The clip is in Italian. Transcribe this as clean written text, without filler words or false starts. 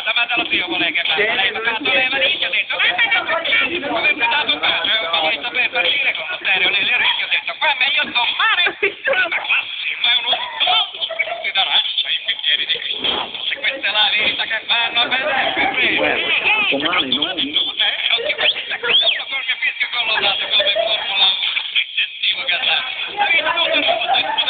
pagata, ma dallo zio vuole che faccia. Lei mi ha fatto le maniglie, ho detto, come mi ha dato tanto, è un paglietto per partire con lo stereo nelle orecchie, ho detto, qua meglio zombare. Ma classimo, è uno ti darà i bicchieri di Cristo. Se questa è la vita che fanno, per me. Domani, no? Con che fischio collaudato come formula, sentivo che la vita non è